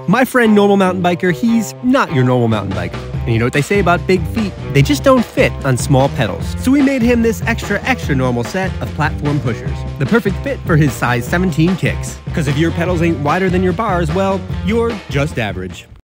My friend Normal Mountain Biker, he's not your normal mountain biker. And you know what they say about big feet? They just don't fit on small pedals. So we made him this extra normal set of platform pushers. The perfect fit for his size 17 kicks. Because if your pedals ain't wider than your bars, well, you're just average.